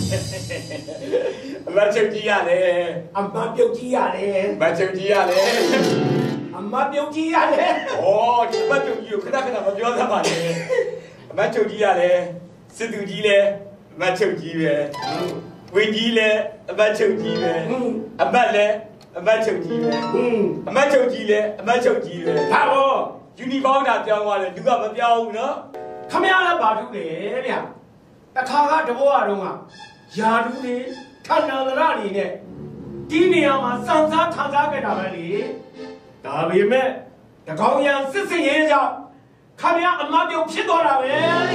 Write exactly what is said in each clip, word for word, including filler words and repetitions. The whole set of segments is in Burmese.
အမချုပ်ကြီးရတယ်အမပြုတ်ကြီးရတယ်အမချုပ်ကြီးရတယ်အမပြုတ်ကြီးရတယ်ဩဒီအမချုပ်ကြီးကိုခဏခဏမပြောသမ်းပါနဲ့အမချုပ်ကြီးရတယ်စစ်သူကြီးလဲအမချုပ်ကြီးပဲဝင်းကြီးလဲအမချုပ်ကြီးပဲအမတ်လဲအမတ်ချုပ်ကြီးပဲအမတ်ချုပ်ကြီးလဲအမတ်ချုပ်ကြီးပဲဒါပေါ့ယူနီဖောင်းတာပြောင်းသွားတယ်လူကမပြောင်းဘူးနော်ခမရလည်းဘာထုလဲဗျတခါကတဘောအတော့ကယာတူးတွေထဏ္ဍာရတွေနဲ့ဒီနေရာမှာစံစားထန်စားခဲ့တာပဲလေဒါပေမဲ့တကောင်ရံစစ်စင်ရဲကြောင့်ခမရအမပြုတ်ဖြစ်သွားတာပဲဗျ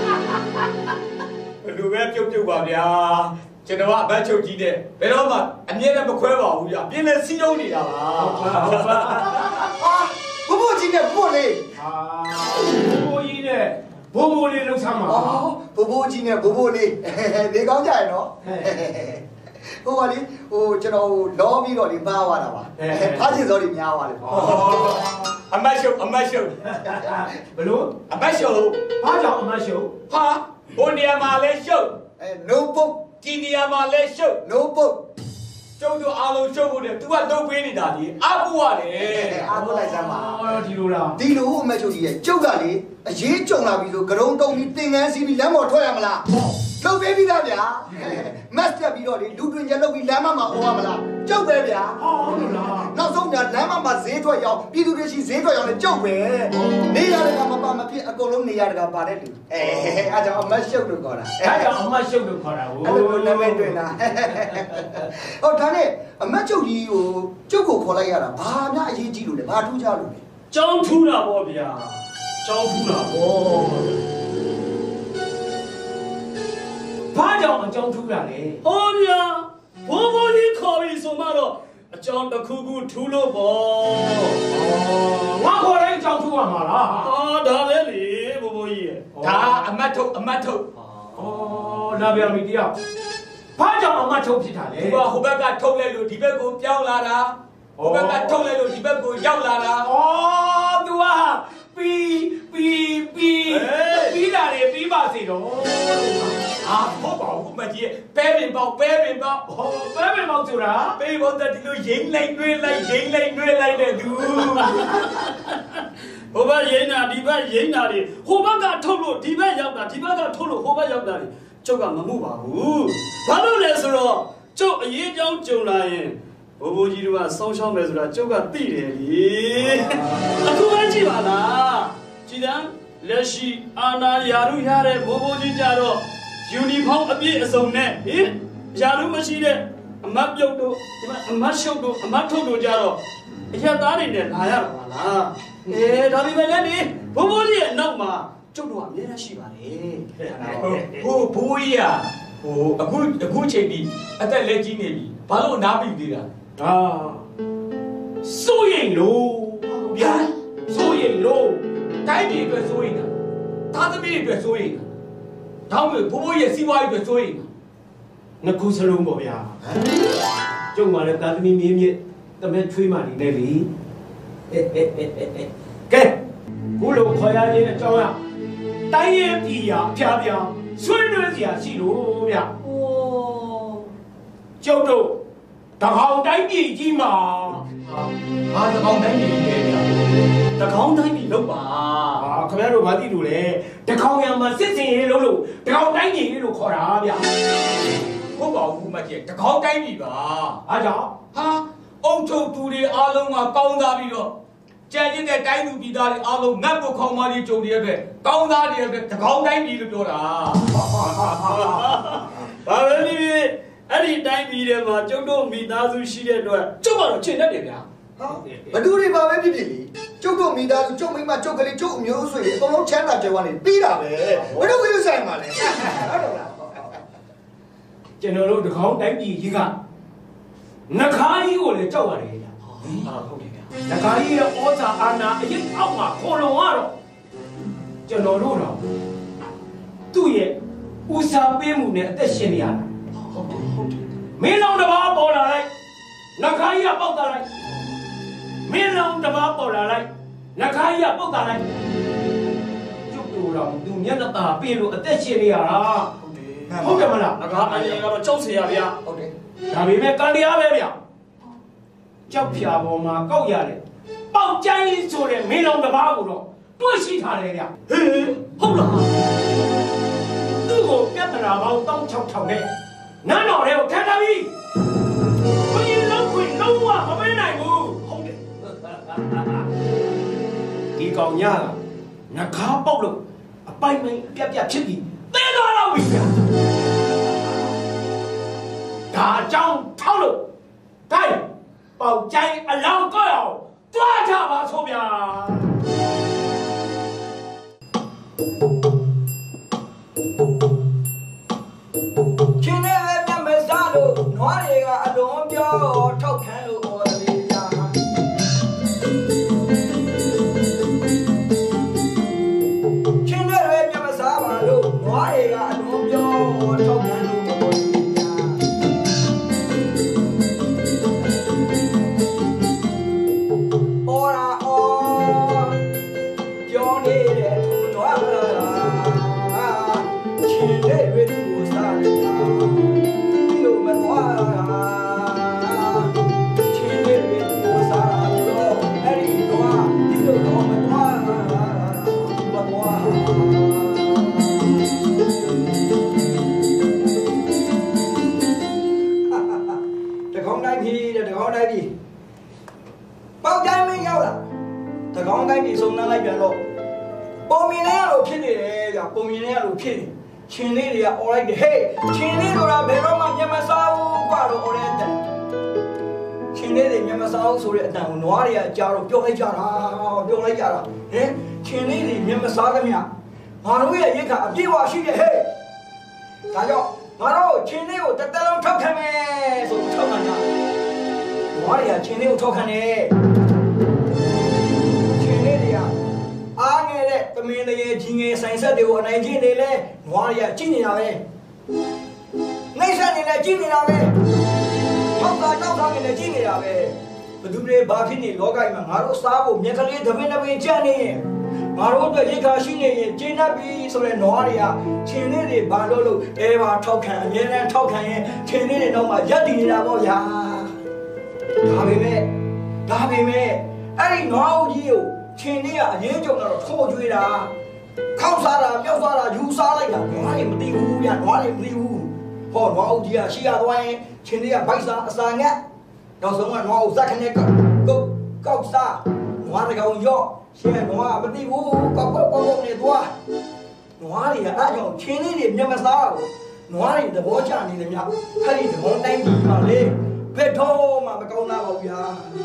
ဘယ်လိုပဲပြုတ်ပြုတ်ပါဗျာကျွန်တော်ကအဘတ်ချုပ်ကြီးတဲ့ဘယ်တော့မှအမြဲတမ်းမခွဲပါဘူးဗျာပြင်းလဲစီးလုံးနေတာပါဟုတ်ပါဘိုးဘိုးကြီးနဲ့ဘိုးလေးဟာဘိုးကြီးနဲ့ဘိုးဘိုးလေးလှုပ်ဆမ်းပါဘိုးဘိုးကြီးနဲ့ဘိုးဘိုးလေးနေကောင်းကြရနော်ဟိုကလေဟိုကျွန်တော်လောပြီးတော့ဒီပါသွားတာပါဖားချင်စောတွေများသွားတယ်အမတ်ရှုပ်အမတ်ရှုပ်ဘလို့အမတ်ရှုပ်ဘာကြောင့်အမတ်ရှုပ်ဟာဘိုးနေရာမှာလဲရှုပ်အဲ no book ဒီနေရာမှာလဲရှုပ် no book ကျုပ်တို့အားလုံးရှုပ်ဖို့နဲ့သူကလုပ်ပေးနေတာလေအားကိုရတယ်အားကိုလိုက်စမ်းပါဒီလိုလားဒီလိုအမတ်ချုပ်ကြီးရဲ့ကျုပ်ကလေအရေးကြုံလာပြီဆိုကရုံတုံပြီးတင်ငန်းစီးပြီးလမ်းပေါ်ထွက်ရမလားလုပ်ပေးပြီးသားဗျာမတ်တက်ပြီးတော့လေလူတွင်ကျလုပ်ပြီးလမ်းမမှာအော်ရမလားကျုပ်ပဲဗျာဟုတ်လို့လားနောက်ဆုံးကလမ်းမမှာဈေးထွက်ရောက်ပြည်သူတွေရှိဈေးထွက်ရောက်လေကျုပ်ပဲနေရတယ်ကမပါမဖြစ်အကုန်လုံးနေရတယ်ကပါတဲ့လူအဲအားကြောင့်အမတ်ရှုပ်လို့ခေါ်တာအဲကြောင့်အမတ်ရှုပ်လို့ခေါ်တာဟုတ်အဲ့လိုနာမည်တွင်တာဟုတ်ဒါနဲ့အမတ်ချုပ်ကြီးကိုကျုပ်ကိုခေါ်လိုက်ရတာဘာမှအရေးကြီးလို့လဲဘာထူးခြားလို့လဲကျောင်းထူးတာပေါ့ဗျာကျောင်းထူးတာပေါ့ဘာကြောင့်အကြောင်းထူးတာလဲဟောဗျာဘိုးဘိုးကြီးခေါ်ပြီးဆိုမှတော့အကြောင်းတစ်ခုခုထူးလို့ပေါ့ငါခေါ်တိုင်းအကြောင်းထူးရမှာလားအော်ဒါပဲလေဘိုးဘိုးကြီးရဲ့ဒါအမတ်ထုတ်အမတ်ထုတ်ဩလာပြန်ပြီတရားဘာကြောင့်အမတ်ထုတ်ဖြစ်တာလဲသူကဟိုဘက်ကထုတ်လိုက်လို့ဒီဘက်ကိုပြောင်းလာတာဟိုဘက်ကထုတ်လိုက်လို့ဒီဘက်ကိုရောက်လာတာဩ तू ဟာပီပီပီပီလာတယ်ပြီးပါစေတော့အာဟုတ်ပါဘူးမကြီးပဲပင်ပေါက်ပဲပင်ပေါက်ဟောပဲပင်ပေါက်ဆိုတာပဲဘောတဒီလိုရိမ့်လိုက်နှွေးလိုက်ရိမ့်လိုက်နှွေးလိုက်တဲ့သူဟိုဘက်ရိမ့်တာဒီဘက်ရိမ့်တာတွေဟိုဘက်ကထုတ်လို့ဒီဘက်ရောက်တာဒီဘက်ကထုတ်လို့ဟိုဘက်ရောက်တာတွေကျုပ်ကမမှုပါဘူးဘာလို့လဲဆိုတော့ကျုပ်အရေးကြောင်းကြုံလာရင်ဘိုးဘိုးကြီးတို့ကစောင်းရှောင်းမယ်ဆိုတာကျုပ်ကသိတယ်လေအခုပဲကြည့်ပါလားကြည်တမ်းလက်ရှိအာနာယာရုရတဲ့ဘိုးဘိုးကြီးကြတော့ယူနီဖောင်းအပြည့်အစုံနဲ့ဟင်ယာရုမရှိတဲ့အမတ်ပြုတ်တို့ဒီမှာအမတ်ရှုပ်တို့အမတ်ထုတ်တို့ကြတော့အရက်သားတွေနဲ့လာရတာပါလားအေးဒါပေမဲ့လည်းဘိုးဘိုးကြီးရဲ့နောက်မှာကျုပ်တို့ကအများကြီးရှိပါတယ်ဟိုဘိုးကြီးอ่ะဟိုအခုအခုချိန်ပြီးအသက်လက်ကြီးနေပြီဘာလို့နားပြီးသေးတာအာစိုးရိမ်လို့ဗျာစိုးရိမ်လို့တိုင်းပြည်အတွက်စိုးရိမ်တာသားသမီးတွေအတွက်စိုးရိမ်တာတောင်းလို့ဘိုးဘိုးရဲ့စီးပွားရေးအတွက်စိုးရိမ်တာနှစ်ခုစလုံးပေါ့ဗျာကျုံမှလည်းသားသမီးမြင်းမြင့်တမဲချွေးမှနေတယ်လေကဲခုလိုခေါ်ရခြင်းအကြောင်းရတိုင်းရဲ့ပြည်ရာဖျားဖျားဆွေးနွေးစရာရှိလို့ဗျ။အိုးကျုပ်တို့တကောင်တိုင်းပြည်ကြီးမှာဟာတကောင်တိုင်းပြည်ကြီးလေဗျ။တကောင်တိုင်းပြည်လို့ပါ။ဟာခင်ဗျားတို့မသိလို့လေတကောင်ရံမှာစစ်စင်ရေးလို့လို့တကောင်တိုင်းပြည်လေးလို့ခေါ်တာဗျ။ဟုတ်ပါဘူးမကြီးတကောင်တိုင်းပြည်ပါ။အားကြောင့်ဟာအုံချုပ်သူတွေအားလုံးကကောင်းသားပြီးတော့ကြံရစ်တဲ့တိုင်းသူပြည်သားတွေအားလုံးငတ်ဖို့ခေါင်းမလေးကြုံတဲ့အတွက်ကောင်းသားတွေအတွက်တကောင်တိုင်းပြည်လို့ပြောတာဘာပဲဒီအဲ့ဒီတိုင်းပြည်တွေမှာကျုပ်တို့မိသားစုရှိတဲ့အတွက်ကျုပ်ကတော့ချိန်တတ်တယ်ဗျာဟာဘသူတွေပါပဲဖြစ်ဖြစ်လေကျုပ်တို့မိသားစုကျုပ်မိမကျုပ်ကလေးကျုပ်အမျိုးဆွေအကုန်လုံးချမ်းသာကြွယ်ဝနေပြီးတာပဲဘယ်တော့မှဆိုင်မှာလဲဟုတ်တော့လားကျွန်တော်တို့တကောင်တိုင်းပြည်ကြီးကနှခါကြီးကိုလည်းကြောက်ရတယ်ဗျာဟုတ်တယ်ဗျာနှခါကြီးရဲ့ဩဇာအာဏာအရင်အောက်မှာခေါ်လုံရတော့ကျွန်တော်တို့တော့သူ့ရဲ့ဦးစားပေးမှုနဲ့အသက်ရှင်နေရတာဟုတ်တယ်ဟုတ်တယ်မင်းလောင်တစ်ပါးပေါ်လာလိုက်နှခါကြီးကပေါက်တာလိုက်မင်းလောင်တစ်ပါးပေါ်လာလိုက်နှခါကြီးကပေါက်တာလိုက်ကျုပ်တို့တော့သူမျက်နှာตาပေးလို့အသက်ရှင်နေရတာဟုတ်တယ်ဟုတ်တယ်မလားငါအရင်ကတော့ကြောက်เสียရဗျာဟုတ်တယ်ဒါပေမဲ့ကံတရားပဲဗျကြောက်ဖြာပေါ်မှာကောက်ရတယ်ပေါက်ကျိုင်းဆိုတဲ့မင်းတော်တစ်ပါးကိုတော့တွေ့ရှိထားတယ်ဗျဟေးဟုတ်လားသူ့ကိုပြဿနာပေါင်းတောင်းချောက်ထောင်နဲ့နန်းတော်တွေကိုခံထားပြီဘယ်လုံးခွေလုံးဝမပေးနိုင်ဘူးဟုတ်တယ်ဒီကောင်ညာငါခါပေါက်လို့အပိုင်ပိုင်ပြက်ပြက်ဖြစ်ပြီးသေသွားတော့ပြီဗျဒါကြောင့်ထောက်လို့တိုင်းပေါက်ကျိုင်းအလောင်းကောက်အောင်တွားကြပါဆိုဗျာချင်းနဲ့ပဲမျက်မစားလို့နွားတွေကအလုံးပြောထောက်ခံလို့အော်လေးဗျာချင်းနဲ့ပဲမျက်မစားပါလို့နွားတွေကအလုံးပြောထောက်ခံလို့အော်လေးဗျာအော်ရာအော်ပြောနေတဲ့သူနွားလားချင်းနဲ့ပဲသူစားတယ်ပေါက်တိုင်းမရောက်လာတကောင်းတိုင်းပြည်စုံနှမ်းလိုက်ပြန်တော့ပုံမြင်နေရလို့ဖြစ်နေတယ်ဗျပုံမြင်နေရလို့ဖြစ်နေချင်းလေးတွေက all right ဟေးချင်းလေးတို့ကဘယ်တော့မှမျက်မစားဘူးကွာတော့ all right ချင်းလေးတွေမျက်မစားဘူးဆိုတဲ့အတန်ကိုနွားတွေကကြားတော့ပြောလိုက်ကြတာပြောလိုက်ကြတာဟင်ချင်းလေးတွေမျက်မစားကြမြငါတို့ရဲ့ရိတ်ခါအပြည့်အဝရှိတယ်ဟေးဒါကြောင့်ငါတို့ချင်းလေးကိုတစ်သက်လုံးထောက်ခံမယ်ဆိုထောက်ခံကြနွားတွေကချင်းလေးကိုထောက်ခံတယ်ချင်းလေးတွေကအားငယ်တဲ့သမင်းတွေကြီးငယ်ဆိုင်ဆက်တွေကိုအနိုင်ကျင့်နေလဲနွားတွေကကြည့်နေတာပဲနှိမ့်ဆက်နေလဲကြည့်နေတာပဲထောက်တာတောက်တာနေလဲကြည့်နေတာပဲဘသူတွေဘာဖြစ်နေလောကကြီးမှာငါတို့စားဖို့မြက်ကလေးသမင်းတစ်ပင်ကြံ့နေရင်ငါတို့အတွက်ရိတ်ခါရှိနေရင်ကျင်းတတ်ပြီဆိုတဲ့နွားတွေကချင်းလေးတွေဘာလို့လို့အဲပါထောက်ခံအများနဲ့ထောက်ခံရင်ချင်းလေးတွေတော့မှရက်တည်နေတာပေါ့ဗျာဒါပေမဲ့ဒါပေမဲ့အဲ့ဒီနွားဦးကြီးကိုချင်းလေးကအရင်ကြုံတော့ထိုးကြွေးတာခောက်စားတာမြောက်စားတာယူစားလိုက်တာနွားတွေမသိဘူးဗျာနွားတွေမသိဘူးဟောနွားဦးကြီးကရှိရသွားရင်ချင်းလေးကဗိုက်စားအစာငတ်နောက်ဆုံးကနွားဦးဇက်ခနဲ့ကောက်ကောက်စားနွားတကောင်ရော့ရှင်းနွားမသိဘူးကောက်ကောက်ကောက်နေသွားနွားတွေကအဲ့ကြောင့်ချင်းလေးတွေမျက်မစားဘူးနွားတွေသဘောကျနေတယ်များအဲ့ဒီသဘောတိုင်းကြီးပါလေဘယ်တော့မှမကောင်းတာပါဗျာ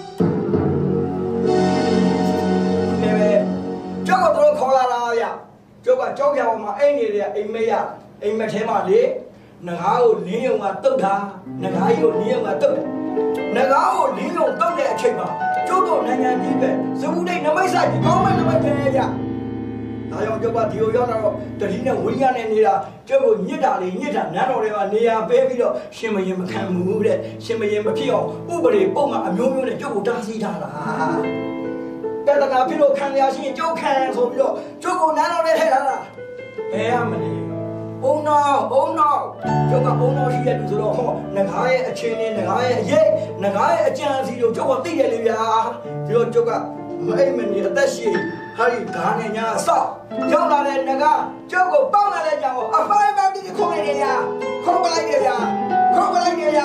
နေပဲကျောက်ကတော့ခေါ်လာတာဗျာကျောက်ကကြောက်ကြအောင်မှာအိမ်နေတယ်အိမ်မေးရအိမ်မထဲမှာလေငကားကိုလင်းယုံကတုတ်တာငကားကြီးကိုလင်းယုံကတုတ်တယ်ငကားကိုလင်းယုံတုတ်တဲ့အချိန်မှာကျုပ်တို့နိုင်ငံကြီးပဲဇဝုဒိတ်နမိတ်ဆိုင်ကြီးကောင်းမဲ့နမိတ်တယ်ဗျာဒါကြောင့်ကျောက်ကဒီကိုရောက်တော့တတိနဲ့ဝိညာဉ်နဲ့နေတာကျောက်ကိုညစ်တာလေညစ်တာနန်းတော်တွေမှာနေရာပေးပြီးတော့ရှင်မရင်မခံဘူးတဲ့ရှင်မရင်မဖြစ်အောင်ဥပဒေပုံမှန်အမျိုးမျိုးနဲ့ကျောက်ကိုတားဆီးထားတာတတနာဖြစ်လို့ခံရရှိရင်ကျောက်ခံဆိုပြီးတော့ကျောက်ကိုနန်းတော်နဲ့ထည့်ထားတာဘယ်ရမလဲအုံနောက်အုံနောက်ကျောက်ကအုံနောက်ရှိတဲ့လူဆိုတော့ဟောငကားရဲ့အချင်းနဲ့ငကားရဲ့အရေးငကားရဲ့အကြံစီကိုကျောက်ကသိတယ်လေဗျာဒီတော့ကျောက်ကမအိမ်မနေအသက်ရှိဟာဒီဓာတ်နဲ့ညာဆောက်ရောက်လာတဲ့ငကားကျောက်ကိုပေါက်လာတဲ့ကြောင်ကိုအဖိုးအမတိခေါ်နေတယ်ဗျာခေါ်ပလိုက်တယ်ဗျာခေါ်ပလိုက်တယ်ဗျာ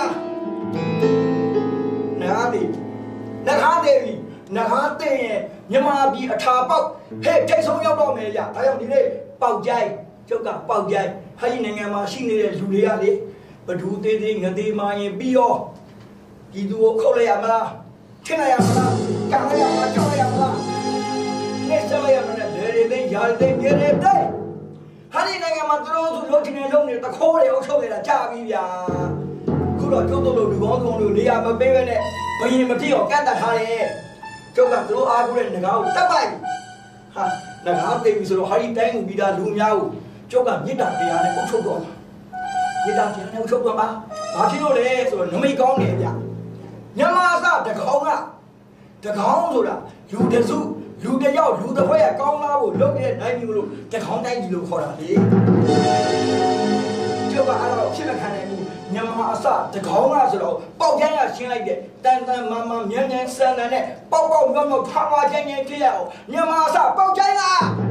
နားဒီငကားတယ်ပြီငကားတဲ့ရင်မြမပြည်အထာပေါက်ဟဲ့ထိတ်ဆုံးရောက်တော့မယ်ဗျာဒါကြောင့်ဒီနေ့ပေါက်ကြိုက်ကျောက်ကပေါက်ကြိုက်ဟာဒီနိုင်ငံမှာရှိနေတဲ့လူတွေကလေဘဒူသေးသေးငသေးမှရင်ပြီးရောဒီသူကိုခုတ်လိုက်ရမလားထင်လိုက်ရမလားကန်လိုက်ရမလားချောက်လိုက်ရမလားနေစလိုက်ရမလားလေတွေသိရာတွေမြေတွေသိဟာဒီနိုင်ငံမှာသူတို့သူလုံးချင်နေလုံးနေတခိုးတွေအုပ်ချုပ်နေတာကြာပြီဗျာခုတော့ကျုပ်တို့လိုလူကောင်းကောင်တို့နေရာမပေးဘဲနဲ့ဘယင်မဖြစ်အောင်ကန့်တတ်ထားတယ်ကျုပ်ကသူတို့အားကိုးတဲ့ငကားကိုတက်ပိုက်ဟာငကားသိပြီဆိုတော့ဟာဒီတိုင်းကိုပြီးသားလူများကိုကျုပ်ကမြစ်တာတရားနဲ့အုပ်ချုပ်တော့မှာမြစ်တာတရားနဲ့အုပ်ချုပ်တော့မှာဘာဖြစ်လို့လဲဆိုတော့နမိတ်ကောင်းတယ်ဗျညမအစတကောင်ကတကောင်ဆိုတာလူတစုလူတယောက်လူတစ်ဖွဲ့ကကောင်းလားဖို့လုပ်နေတဲ့နိုင်ပြီမလို့တကောင်တိုင်းကြီးလို့ခေါ်တာလေကျုပ်ကအဲ့တော့ဖြစ်မခံနိုင်ဘူးမြန်မာအစတကောင်းကဆိုတော့ပေါက်ကျန်းရရှင်းလိုက်တဲ့တန်တန်မမမြန်းမြန်းဆန်ဆန်နဲ့ပေါက်ပေါက်မြောက်မြောက်ထားထားချင်းချင်းဖြစ်ရအောင်မြန်မာအစပေါက်ကျန်းက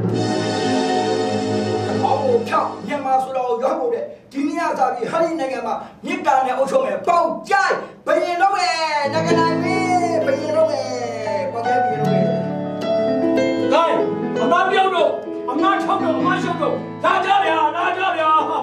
အော်ဖြောင်းမြန်မာဆိုတော့ရောက်ဖို့တဲ့ဒီနေ့အစားပြီးဟာဒီနိုင်ငံမှာမြစ်တာနဲ့အုပ်ချုပ်မယ်ပေါက်ကျန်းဘယင်တော့ပဲတကနိုင်ပြီဘယင်တော့ပဲပေါက်ကျန်းဘယင်တော့ပဲဂိုင်းအမပြောတော့အမထောက်တော့အမရှုပ်တော့လာကြဗျာလာကြဗျာဟာ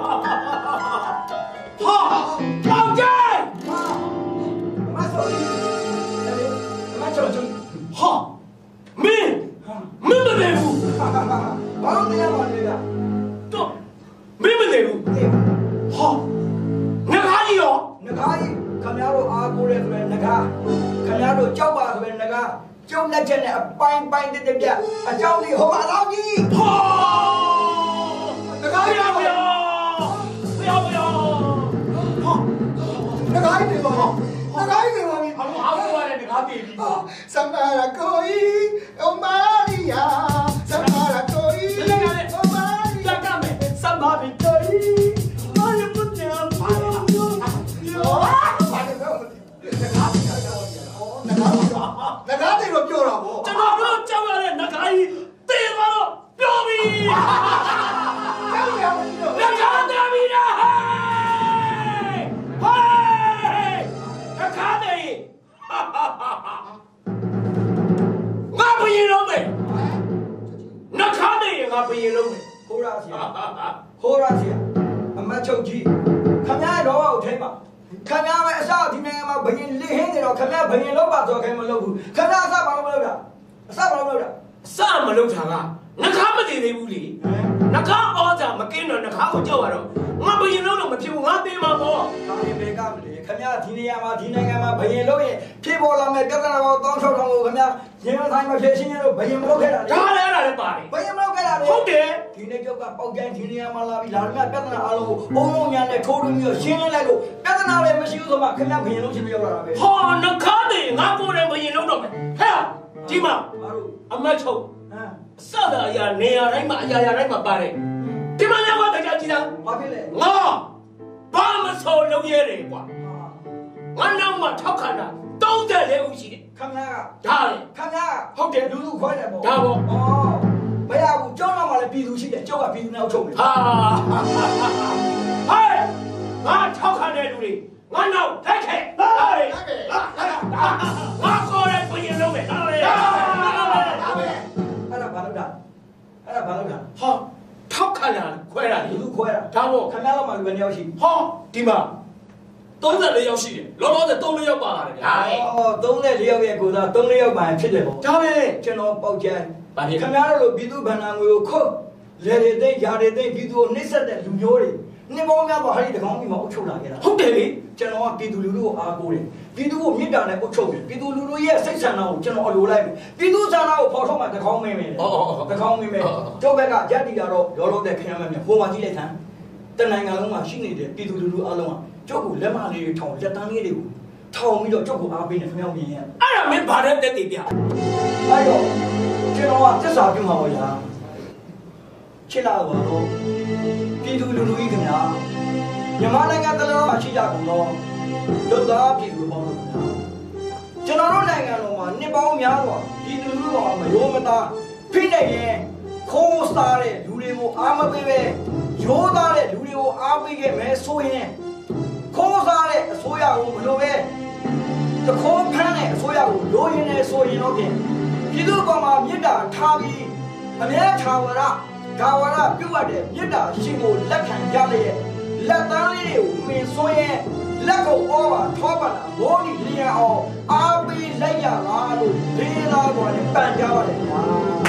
ပေါက်ကျန်းအမဆိုအမချိုချိုဟာမင်းမင်းမနေဘူးဘာလို့နေရမှာလဲဗျာတော့မင်းမနေဘူးဟာငကားကြီးရောငကားကြီးခင်ဗျားတို့အားကိုးရဲဆိုရင်ငကားခင်ဗျားတို့ကြောက်ပါဆိုရင်ငကားကျုံလက်ချက်နဲ့အပိုင်းပိုင်းတက်တက်ပြအကြောင်းလေးဟိုပါတော့ကြီးဟာငကားကြီးရောရောရောရောဟာငကားကြီးပါငကားကြီးပါပြီဘာလို့အားကိုးရတဲ့ငကားပြေပြီစမရာကိုကြီးအမာရီယာစမရာကိုကြီးအမာရီယာကမယ်စမဘီကိုကြီးမာယမတ်ညာပါယောဘာလဲတော့ငကားကြီးငကားကြီးငကားတွေတော့ပြောတာဗောကျွန်တော်တို့ကြောက်ရတဲ့ငကားကြီးတေသွားတော့ပြောပြီကြောက်ရမလို့ငကားတယ်ပြီလားဟေးငကားတယ်ငါဘယ်လုံးလဲငကားတယ်ငါဘယ်လုံးလဲခိုးရစီခိုးရစီအမတ်ချုပ်ကြီးခင်ဗျားတော့ထိပါခင်ဗျားပဲအစဒီနိုင်ငံမှာဘယင်လေးဟင်းနေတော့ခင်ဗျားဘယင်လောက်ပါဆိုခင်မလုပ်ဘူးခင်ဗျားအစဘာလို့မလုပ်တာအစဘာလို့မလုပ်တာအစမလုပ်တာကနှခါမတည်သေးဘူးလေနှခါအော်ကြမကင်းတော့နှခါကိုကြောက်ရတော့ငါဘယင်လုံးတော့မဖြစ်ဘူးငါသိမှာပေါ့ဒါရင်ဘယ်ကမလဲခင်ဗျားဒီနေရာမှာဒီနိုင်ငံမှာဘယင်လုံးရင်ဖြစ်ပေါ်လာမဲ့ပြဿနာပေါင်းတောင်းချောက်ထောင်ကိုခင်ဗျားရင်မဆိုင်မဖြစ်ရှင်းရတော့ဘယင်မလုပ်ခဲ့တာလေဒါလည်းအဲ့ဒါလည်းပါတယ်ဘယင်မလုပ်ခဲ့တာလေဟုတ်တယ်ဒီနေ့ကျောက်ကပေါက်ကျန်းဒီနေရာမှာလာပြီးလာတော့ပြဿနာအလုံးကိုအုံလုံးညာနဲ့ထိုးလို့မျိုးရှင်းလင်းလိုက်လို့ပြဿနာလည်းမရှိဘူးဆိုမှခင်ဗျားဘယင်လုံးရှင်းပြရောက်လာတာပဲဟောနှခါတယ်ငါကိုယ်လည်းဘယင်လုံးတော့မယ်ဟဲ့ဒီမှာအမတ်ချုပ်ဟမ်အစတာအရာနေရာတိုင်းမှာအရာရာတိုင်းမှာပါတယ်ဒီမှာလည်းဘာတရားကြည့်တာဘာဖြစ်လဲငါဘာမဆိုးလုပ်ရတယ်ကွာငါနောက်မှာထောက်ခံတာသုံးတဲ့လေးဦးရှိတယ်ခင်ဗျားကဒါလေခင်ဗျားဟုတ်တယ်လူလူခွဲတယ်ပေါ့ဒါပေါ့ဩမရဘူးကျောင်းတော့မှလည်းပြည်သူရှိတယ်ကျောက်ကပြည်သူနဲ့အုပ်ချုပ်တယ်ဟာဟဲ့ငါထောက်ခံတဲ့လူတွေငါနောက်တိုက်ခဲ့ဟာလေငါကိုယ်လည်းဘယ်လုံးလဲဟာလေအဲ့ဒါဘာလို့ဒါအဲ့ဒါဘာလို့ဒါဟာထောက်ခံတာခွဲတာလူလူခွဲတာဒါပေါ့ခင်ဗျားတော့မှလူပဲနှစ်ယောက်ရှိဟောဒီမှာသုံးဆယ်လေးယောက်ရှိတယ်လောလောဆယ်သုံးလေးယောက်ပါလာတယ်ဗျာအော်သုံးဆယ်လေးယောက်ရဲ့ကိုယ်သားသုံးလေးယောက်ပါဖြစ်တယ်ပေါ့ဒါပဲကျွန်တော်ပေါက်ကြမ်းခင်ဗျားတို့လိုပြည်သူဗန္နာငွေကိုခုတ်လေတွေသိယာတွေသိပြည်သူကိုနှိမ့်ဆက်တဲ့လူမျိုးတွေနှစ်ပေါင်းများစွာဟာဒီတကောင်းကြီးမှာအုပ်ချုပ်လာခဲ့တာဟုတ်တယ်လေကျွန်တော်ကပြည်သူလူထုကိုအားကိုးတယ်ပြည်သူကိုမြစ်တာနဲ့အုပ်ချုပ်တယ်ပြည်သူလူထုရဲ့စိတ်ဆန္ဒကိုကျွန်တော်အလိုလိုက်တယ်ပြည်သူဆန္ဒကိုပေါ်ထုတ်မှတကောင်းမင်းပဲအော်အော်တကောင်းမင်းပဲကျုပ်ဘက်ကရက်တီတာတော့ရောလို့တဲ့ခင်ဗျားများဟိုမှာကြည့်လိုက်သမ်းတနိုင်ငံလုံးမှာရှိနေတဲ့ပြည်သူလူထုအားလုံးကကျုပ်ကိုလက်မလေးတွေထောင်လက်တန်းလေးတွေကိုထောင်ပြီးတော့ကျုပ်ကိုအားပေးနေခင်ဗျားမြင်ရအဲ့ဒါမင်းဘာတဲ့တက်တည်ပြအဲ့တော့ကျွန်တော်ကသစ္စာပြုမှာပေါ့ညာချစ်လာပါတော့ပြည်သူလူထုကြီးခင်ဗျာမြန်မာနိုင်ငံတလုံးမှာရှိကြကုန်တော့လူသားပြည်သူပေါင်းလို့ကျွန်တော်တို့နိုင်ငံလုံးမှာနှစ်ပေါင်းများစွာပြည်သူလူထုကမရိုးမသားဖိနေရင်ခိုးစားတဲ့လူတွေကိုအားမပေးပဲရိုးသားတဲ့လူတွေကိုအားပေးခဲ့မယ်ဆိုရင်ခိုးစားတဲ့အစိုးရကိုမလိုပဲတခိုးဖမ်းတဲ့အစိုးရကိုလိုရင်းနေဆိုရင်တော့ဖြင့်ပြည်သူ့ကောင်မှာမြစ်တာထားပြီးအမြဲထာဝရဂါဝရပြုတ်ရတဲ့မြစ်တာရှင်ကိုလက်ခံကြလျက်လက်သားလေးတွေကိုမင်းဆိုရင်လက်ကိုအောပါထောပါလာဘောဒီလျံအောင်အားပေးလိုက်ရလားလို့လေးလားပေါ်နဲ့ပန်ကြပါလေကွာ